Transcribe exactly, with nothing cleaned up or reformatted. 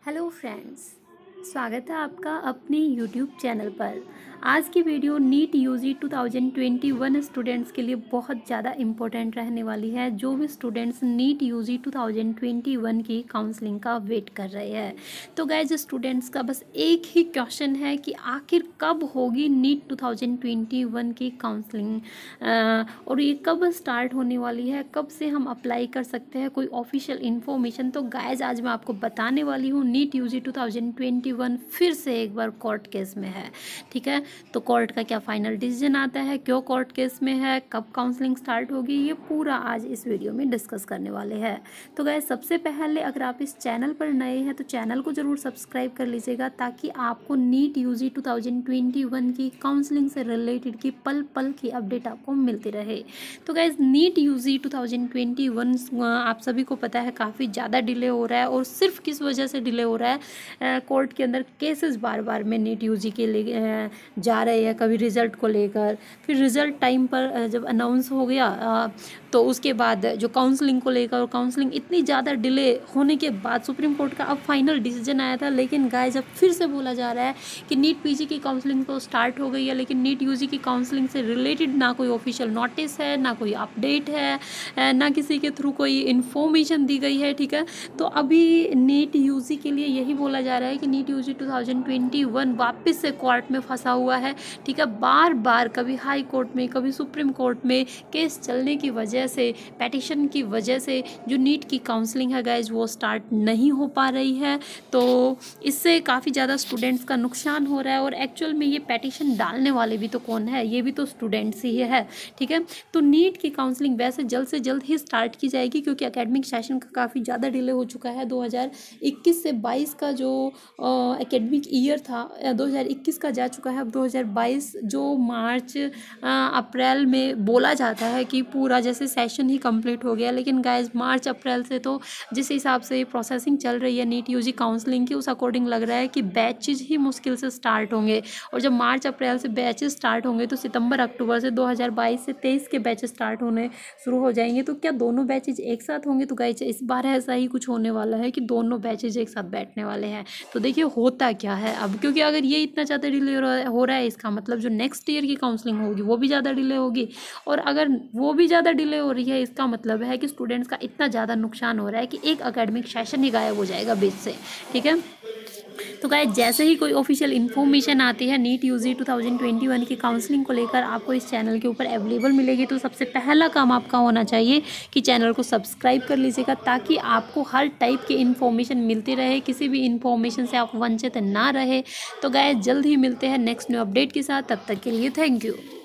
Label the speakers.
Speaker 1: Hello friends, स्वागत है आपका अपने यूट्यूब चैनल पर। आज की video NEET UG two thousand twenty one students के लिए बहुत ज़्यादा इम्पोर्टेंट रहने वाली है। जो भी students NEET UG two thousand twenty one की काउंसलिंग का वेट कर रहे हैं, तो गाइज स्टूडेंट्स का बस एक ही क्वेश्चन है कि आखिर कब होगी NEET two thousand twenty one की काउंसलिंग और ये कब स्टार्ट होने वाली है, कब से हम अप्लाई कर सकते हैं, कोई ऑफिशियल इन्फॉर्मेशन। तो गाइज आज मैं आपको बताने वाली हूँ। NEET UG two thousand twenty one फिर से एक बार कोर्ट केस में है, ठीक है। तो कोर्ट का क्या फाइनल डिसीजन आता है, क्यों कोर्ट केस में है, कब काउंसलिंग स्टार्ट होगी, ये पूरा आज इस वीडियो में डिस्कस करने वाले हैं। तो गाइज सबसे पहले अगर आप इस चैनल पर नए हैं तो चैनल को जरूर सब्सक्राइब कर लीजिएगा, ताकि आपको NEET UG two thousand twenty one की काउंसलिंग से रिलेटेड की पल पल की अपडेट आपको मिलती रहे। तो guys NEET UG two thousand twenty one आप सभी को पता है काफ़ी ज़्यादा डिले हो रहा है, और सिर्फ किस वजह से डिले हो रहा है, कोर्ट के अंदर केसेस बार बार में नीट यूजी के लिए जा रहे हैं। कभी रिज़ल्ट को लेकर, फिर रिज़ल्ट टाइम पर जब अनाउंस हो गया तो उसके बाद जो काउंसलिंग को लेकर, और काउंसलिंग इतनी ज़्यादा डिले होने के बाद सुप्रीम कोर्ट का अब फाइनल डिसीजन आया था। लेकिन गाइस अब फिर से बोला जा रहा है कि नीट पीजी की काउंसलिंग तो स्टार्ट हो गई है, लेकिन नीट यूजी की काउंसलिंग से रिलेटेड ना कोई ऑफिशियल नोटिस है, ना कोई अपडेट है, ना किसी के थ्रू कोई इन्फॉर्मेशन दी गई है, ठीक है। तो अभी नीट यूजी के लिए यही बोला जा रहा है कि NEET UG two thousand twenty one वापस से कोर्ट में फंसा हुआ है, ठीक है। बार बार कभी हाई कोर्ट में, कभी सुप्रीम कोर्ट में केस चलने की वजह से, पेटिशन की वजह से जो नीट की काउंसलिंग है गाइज वो स्टार्ट नहीं हो पा रही है। तो इससे काफ़ी ज़्यादा स्टूडेंट्स का नुकसान हो रहा है, और एक्चुअल में ये पेटिशन डालने वाले भी तो कौन है, ये भी तो स्टूडेंट्स ही है, ठीक है। तो नीट की काउंसलिंग वैसे जल्द से जल्द ही स्टार्ट की जाएगी, क्योंकि एकेडमिक सेशन का काफ़ी ज़्यादा डिले हो चुका है। दो हज़ार इक्कीस से बाईस का जो एकेडमिक ईयर था, दो हज़ार इक्कीस का जा चुका है। अब दो हज़ार बाईस जो मार्च अप्रैल में बोला जाता है कि पूरा जैसे सेशन ही कंप्लीट हो गया, लेकिन गाइज मार्च अप्रैल से तो जिस हिसाब से प्रोसेसिंग चल रही है नीट यूजी काउंसलिंग की, उस अकॉर्डिंग लग रहा है कि बैचेज ही मुश्किल से स्टार्ट होंगे। और जब मार्च अप्रैल से बैचेज स्टार्ट होंगे तो सितंबर अक्टूबर से दो हज़ार बाईस से तेईस के बैचेज स्टार्ट होने शुरू हो जाएंगे। तो क्या दोनों बैचेज एक साथ होंगे? तो गाइज इस बार ऐसा ही कुछ होने वाला है कि दोनों बैचेज एक साथ बैठने वाले हैं। तो देखिए होता क्या है अब, क्योंकि अगर ये इतना ज़्यादा डिले हो रहा है, इसका मतलब जो नेक्स्ट ईयर की काउंसलिंग होगी वो भी ज़्यादा डिले होगी, और अगर वो भी ज़्यादा डिले हो रही है, इसका मतलब है कि स्टूडेंट्स का इतना ज़्यादा नुकसान हो रहा है कि एक एकेडमिक सेशन ही गायब हो जाएगा बीच से, ठीक है। तो गाइस जैसे ही कोई ऑफिशियल इन्फॉर्मेशन आती है NEET UG two thousand twenty one की काउंसलिंग को लेकर, आपको इस चैनल के ऊपर अवेलेबल मिलेगी। तो सबसे पहला काम आपका होना चाहिए कि चैनल को सब्सक्राइब कर लीजिएगा, ताकि आपको हर टाइप की इन्फॉर्मेशन मिलती रहे, किसी भी इन्फॉर्मेशन से आप वंचित ना रहे। तो गाइस जल्द ही मिलते हैं नेक्स्ट न्यू अपडेट के साथ, तब तक के लिए थैंक यू।